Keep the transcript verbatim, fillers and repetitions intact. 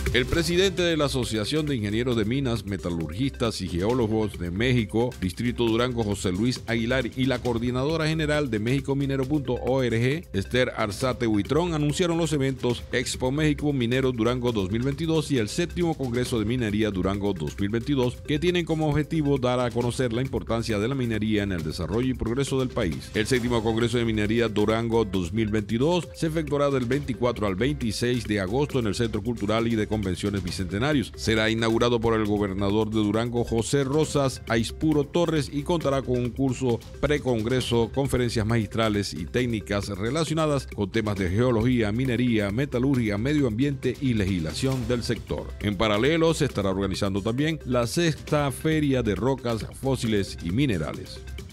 El presidente de la Asociación de Ingenieros de Minas, Metalurgistas y Geólogos de México, Distrito Durango, José Luis Aguilar, y la coordinadora general de México Minero punto org, Esther Arzate Huitrón, anunciaron los eventos Expo México Minero Durango dos mil veintidós y el séptimo Congreso de Minería Durango dos mil veintidós, que tienen como objetivo dar a conocer la importancia de la minería en el desarrollo y progreso del país. El séptimo Congreso de Minería Durango dos mil veintidós se efectuará del veinticuatro al veintiséis de agosto en el Centro Cultural y de Convenciones Bicentenarios. Será inaugurado por el gobernador de Durango, José Rosas Aispuro Torres, y contará con un curso precongreso, conferencias magistrales y técnicas relacionadas con temas de geología, minería, metalurgia, medio ambiente y legislación del sector. En paralelo, se estará organizando también la sexta Feria de Rocas, Fósiles y Minerales.